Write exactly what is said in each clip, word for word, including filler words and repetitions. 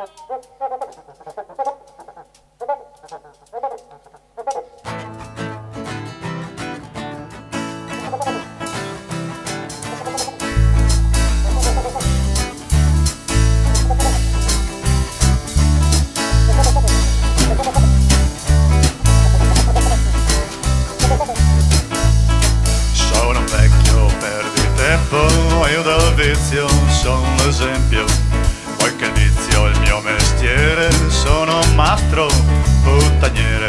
Io del vizio sono l'esempio, qualche vizio è il mio mestiere, sono un mastro puttaniere.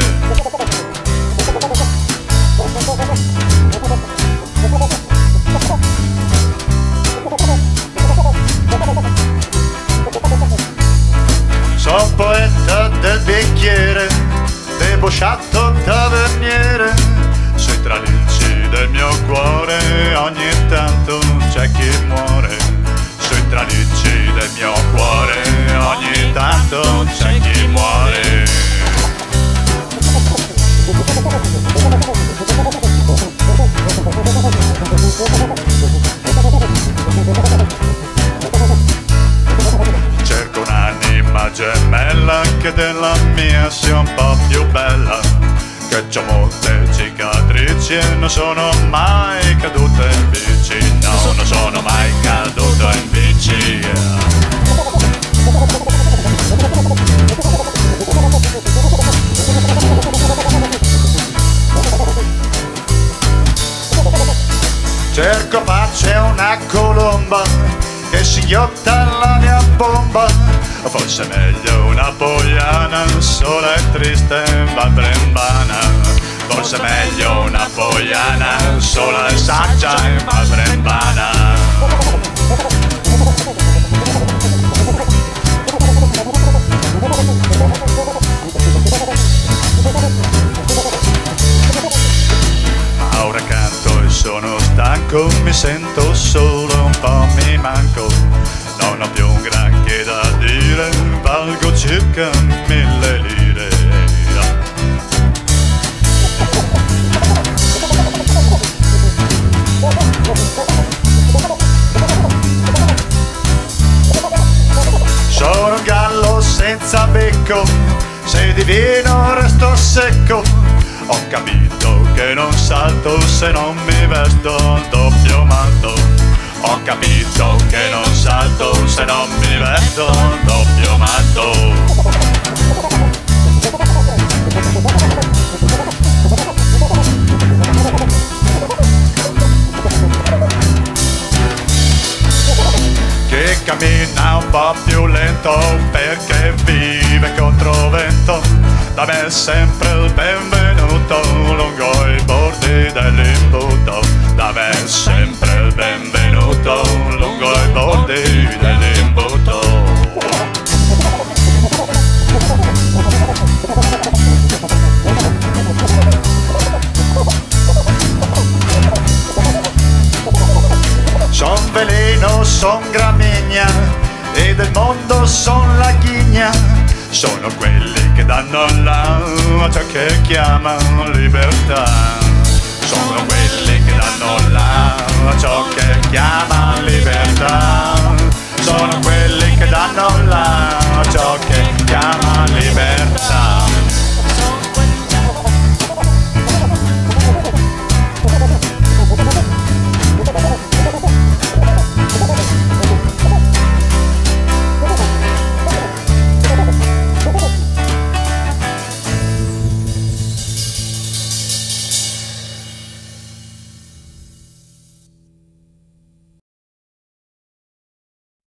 Sono poeta del bicchiere, debosciato taverniere, sui tralicci del mio cuore ogni tanto c'è chi muore. Sui tralicci del mio cuore ogni tanto c'è chi muore. Cerco un'anima gemella che della mia sia un po' più bella, che c'ho molte cicatrici e non sono mai caduto in bici, no, non sono mai caduto in bici. Cerco pace una colomba che singhiotta la mia bomba, forse meglio una poiana sola e triste ma brembana. Forse meglio una poiana sola e saggia e ma brembana. Ora canto e sono stanco, mi sento solo, un po' mi manco, non ho più un granché da dire, valgo circa mille lire. Sono un gallo senza becco, se divino resto secco. Ho capito che non salto se non mi vesto doppio manto. Ho capito che non salto se non mi vesto doppio manto. Che cammina un po' più lento perché vive controvento, da me è sempre il benvenuto lungo i bordi dell'imbuto. Da me è sempre il benvenuto lungo i bordi dell'imbuto. Son veleno, son gramigna e del mondo son la ghigna. Sono quelli che danno là a ciò che chiamano libertà. Sono quelli che danno là a ciò che chiamano libertà. Sono quelli che danno là